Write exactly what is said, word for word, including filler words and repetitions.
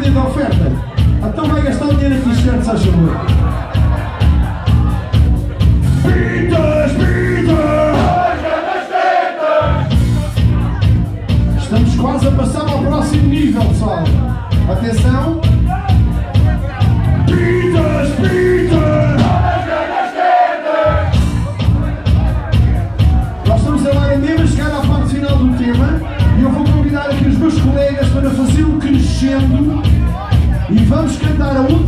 linha de oferta. Então vai gastar o dinheiro aqui, certo, se achou? Pitas, pitas! Estamos quase a passar ao próximo nível, pessoal. Atenção! Pitas, pitas! Nós estamos agora mesmo a chegar à parte final do tema e eu vou convidar aqui os meus colegas para fazer um crescendo e vamos cantar a última.